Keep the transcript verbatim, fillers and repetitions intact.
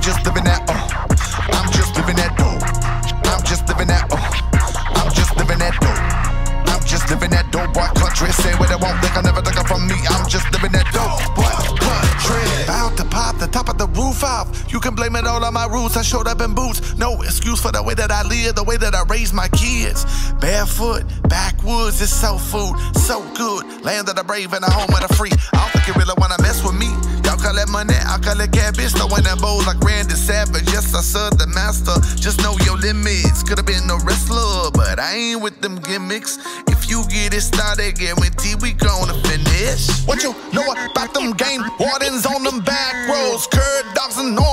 just living that, oh. I'm just living that dope. I'm just living that, oh. I'm just living that dope. I'm just living that dope, boy, country. Say what they won't think, I never took it from me. I'm just living that dope, boy, country. About to pop the top of the roof off. You can blame it all on my roots. I showed up in boots. No excuse for the way that I live, the way that I raise my kids. Barefoot, backwoods, it's so food, so good. Land of the brave and a home of the free. I don't think you really wanna mess with me. Y'all call that money, I call it cabbage. Throwing that bowl like Randy Savage. Yes, I serve the master. Just know your limits. Could've been a wrestler, but I ain't with them gimmicks. If you get it started, guarantee we gonna finish. What you know about them game wardens on them back roads? Curd dogs and